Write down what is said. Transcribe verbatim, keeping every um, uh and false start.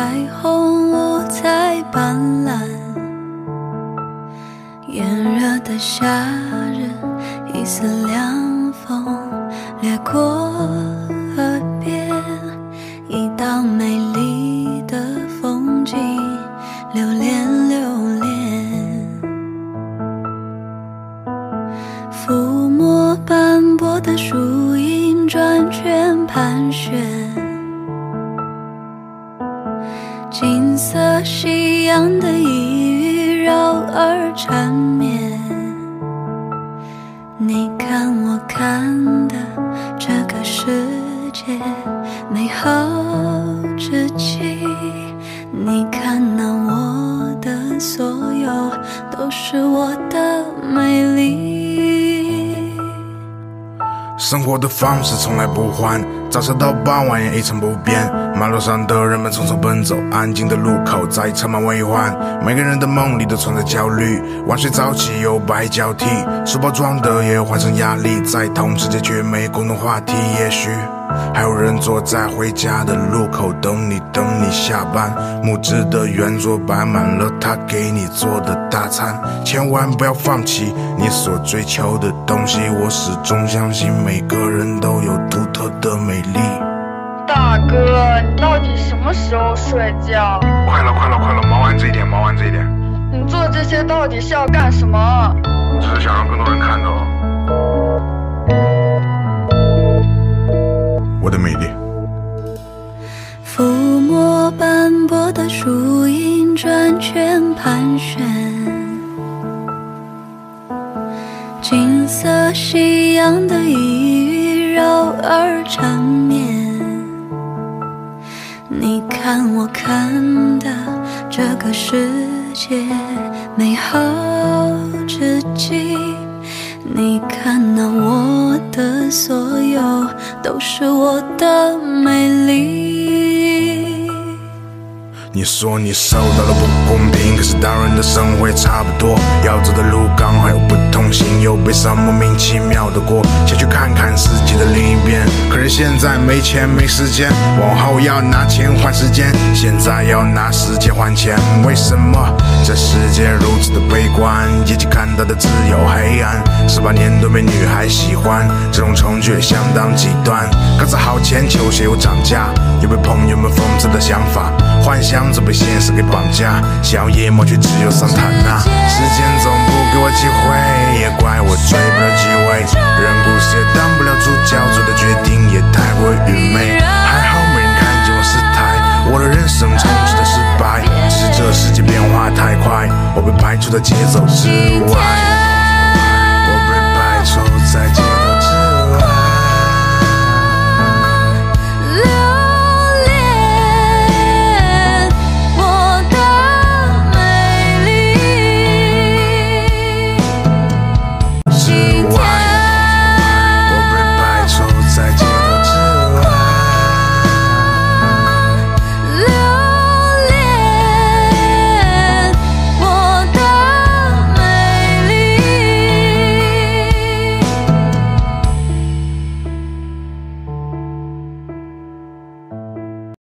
彩虹五彩斑斓，炎热的夏日，一丝凉风掠过耳边，一道美丽的风景，留恋留恋。抚摸斑驳的树影，转圈盘旋，金色夕阳的一语绕耳缠绵。你看我看的这个世界美好至极，你看那我的所有都是我的美丽。 生活的方式从来不换，早晨到傍晚也一成不变。马路上的人们匆匆奔走，安静的路口再车马未换。每个人的梦里都存在焦虑，晚睡早起又白交替，书包装的也换成压力，在同世界却没共同话题。也许还有人坐在回家的路口等你，等你下班。木质的圆桌摆满了他给你做的大餐，千万不要放弃你所追求的东西。我始终相信每个人都有独特的美丽。 大哥，你到底什么时候睡觉？ 快了快了快了，忙完这一点忙完这一点。 你做这些到底是要干什么？ 只是想让更多人看到我的美丽。 抚摸斑驳的树影，转圈盘旋，金色夕阳的一语绕耳缠绵。你看我看的这个世界美好至极，你看那我的所有都是我的美丽。 你说你受到了不公平，可是大人的生活也差不多，要走的路刚好有不同性，又悲伤莫名其妙的过，想去看看世界的另一边。可是现在没钱没时间，往后要拿钱换时间，现在要拿时间换钱。为什么这世界如此的悲观？眼睛看到的只有黑暗，十八年都没女孩喜欢，这种程序相当极端。刚才好钱球鞋又涨价，又被朋友们讽刺的想法，幻想总被现实给绑架，想要夜幕却只有桑塔纳。时间总不给我机会，也怪我追不了机会，人故事也当不了主角，做的决定也太过愚昧。还好没人看见我失态，我的人生充斥着失败，只是这世界变化太快，我被排除在节奏之外。